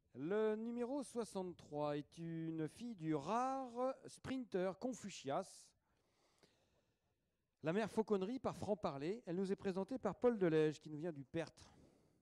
Le numéro 63 est une fille du rare sprinter Confucias. La mère Fauconnerie par franc-parler. Elle nous est présentée par Paul Delège, qui nous vient du Pertre.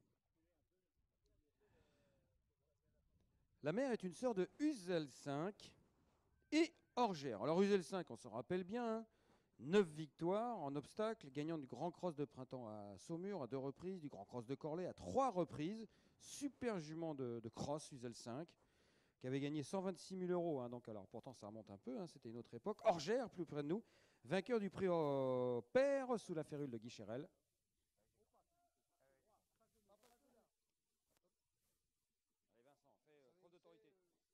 La mère est une sœur de Uzel 5 et Orgère. Alors Uzel 5, on s'en rappelle bien, hein, 9 victoires en obstacle, gagnant du Grand Cross de printemps à Saumur à 2 reprises, du Grand Cross de Corlay à 3 reprises. Super jument de cross, Uzel 5, qui avait gagné 126 000 euros. Hein, donc, alors, pourtant, ça remonte un peu, hein, c'était une autre époque. Orgère, plus près de nous, vainqueur du prix au père sous la férule de Guy Chérel. Allez, Vincent, fais preuve d'autorité.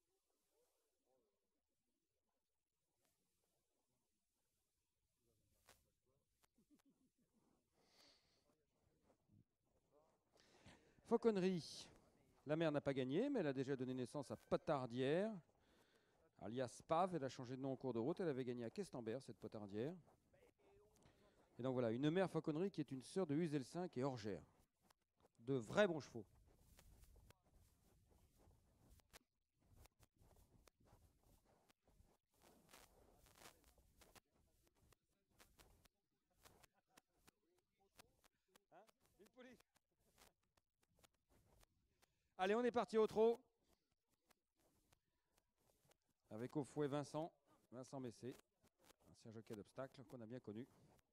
Fauconnerie. La mère n'a pas gagné, mais elle a déjà donné naissance à Potardière, alias Pav. Elle a changé de nom en cours de route. Elle avait gagné à Questembert, cette Potardière. Et donc voilà, une mère Fauconnerie qui est une sœur de Uzel 5 et Orgère. De vrais bons chevaux. Hein, allez, on est parti au trot. Avec au fouet Vincent Messé, ancien jockey d'obstacle qu'on a bien connu.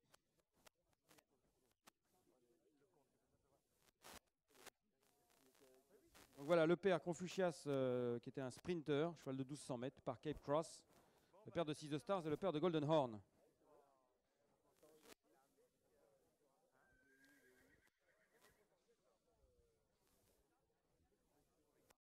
Donc voilà, le père Confucias, qui était un sprinter, cheval de 1200 mètres, par Cape Cross, le père de Six the Stars et le père de Golden Horn.